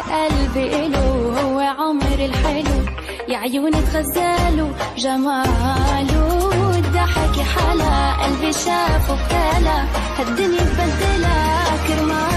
قلبي إلو هو عمر الحلو، يا عيوني تغزلوا جماله، الضحك حلا قلبي شافه بتلا، هالدنيا تبدلها كرمال